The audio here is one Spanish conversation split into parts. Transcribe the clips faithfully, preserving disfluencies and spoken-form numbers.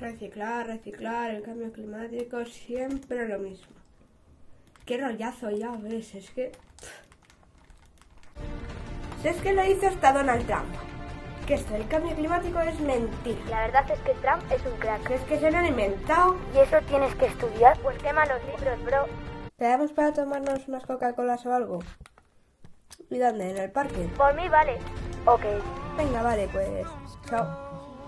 Reciclar, reciclar, el cambio climático, siempre lo mismo. Qué rollazo ya ves, es que... Si es que lo hizo hasta Donald Trump. Que esto del cambio climático es mentira. La verdad es que Trump es un crack. ¿Crees que se lo han inventado? ¿Y eso tienes que estudiar? Pues quema los libros, bro. ¿Quedamos para tomarnos unas Coca-Colas o algo? ¿Y dónde? ¿En el parque? Por mí vale. Ok. Venga, vale, pues... Chao.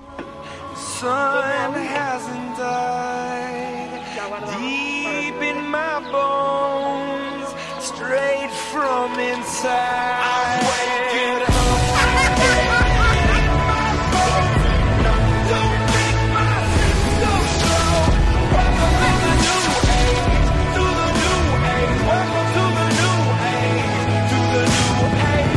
Sun hasn't died deep in my bones, straight from inside. I'm waking up. Don't make my system slow. Welcome to the new age, to the new age. Welcome to the new age, to the new age.